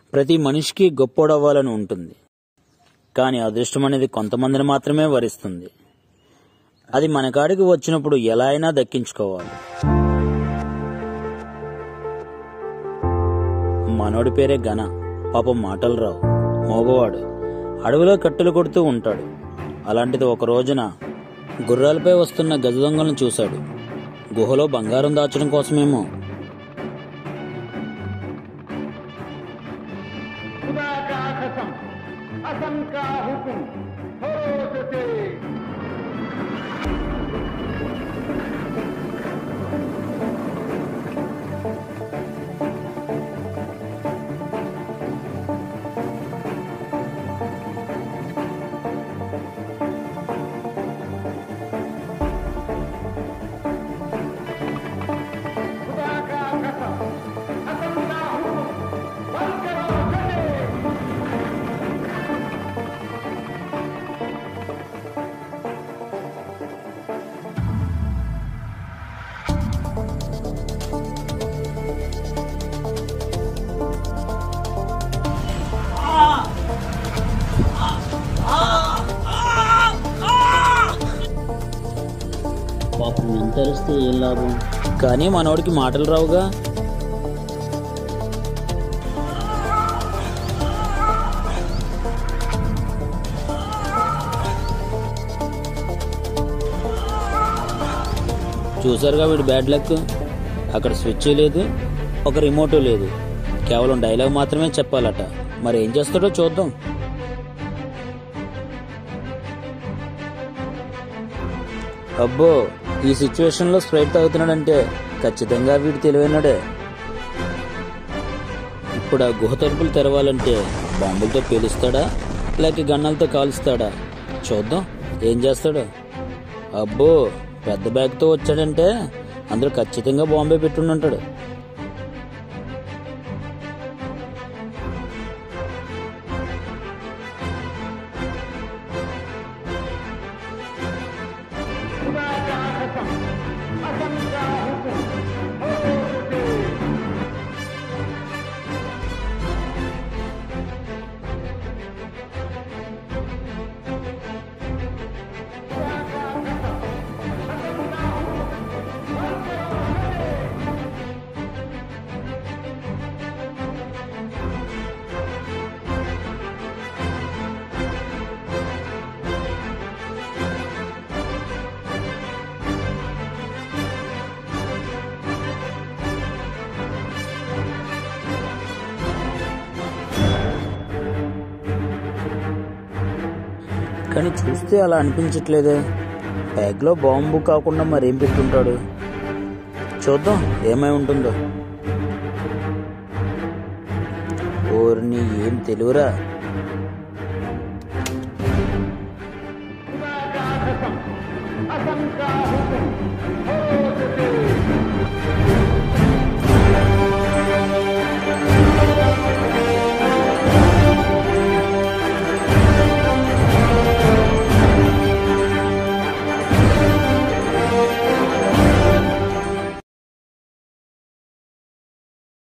ప్రతి మనిషికి గొప్పోడవ్వాలని ఉంటుంది. కానీ అదృష్టం అనేది కొంతమందిని మాత్రమే వరిస్తుంది. అది మన కాడికి వచ్చినప్పుడు ఎలా అయినా దక్కించుకోవాలి. మనోడి పేరే ఘన. పాపం మాటలు రావు, మోగవాడు. అడవిలో కట్టెలు కొడుతూ ఉంటాడు. అలాంటిది ఒక రోజున గుర్రాలపై వస్తున్న గజ దొంగలను చూశాడు. గుహలో బంగారం దాచడం కోసమేమో. పాపం ఎంత అరిస్తే ఏం లాభం? కానీ మనోడికి మాటలు రావుగా. చూసారుగా వీడు బ్యాడ్ లక్. అక్కడ స్విచ్ లేదు, ఒక రిమోటు లేదు. కేవలం డైలాగ్ మాత్రమే చెప్పాలట. మరి ఏం చేస్తాడో చూద్దాం. అబ్బో, ఈ సిచ్యువేషన్ లో స్ప్రైట్ తాగుతున్నాడంటే ఖచ్చితంగా వీడు తెలివైనడే. ఇప్పుడు ఆ గుహ తలుపులు తెరవాలంటే బాంబులతో పేలుస్తాడా లేక గన్నాలతో కాలుస్తాడా? చూద్దాం ఏం చేస్తాడు. అబ్బో, పెద్ద బ్యాగ్తో వచ్చాడంటే అందులో ఖచ్చితంగా బాంబే పెట్టుంటాడు. కానీ చూస్తే అలా అనిపించట్లేదే. బ్యాగ్లో బాంబు కాకుండా మరేం పెట్టుంటాడు? చూద్దాం ఏమై ఉంటుందో. ఓర్ని, ఏం తెలియరా.